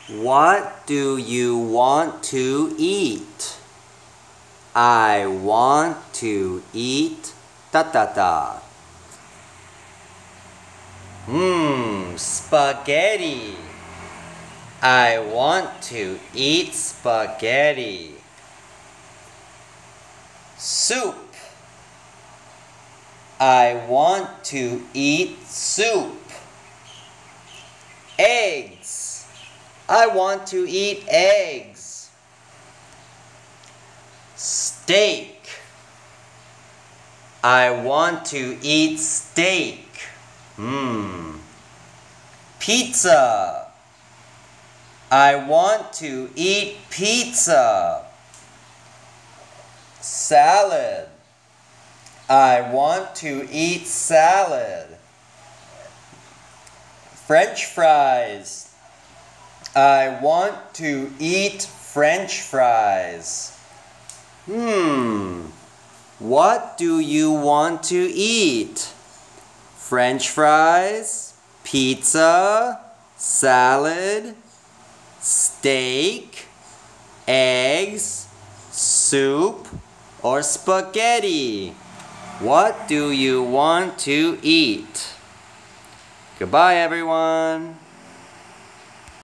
What do you want to eat? I want to eat spaghetti. I want to eat spaghetti. Soup. I want to eat soup. Eggs. I want to eat eggs. Steak. I want to eat steak. Pizza. I want to eat pizza. Salad. I want to eat salad. French fries. I want to eat French fries. What do you want to eat? French fries, pizza, salad, steak, eggs, soup, or spaghetti? What do you want to eat? Goodbye, everyone.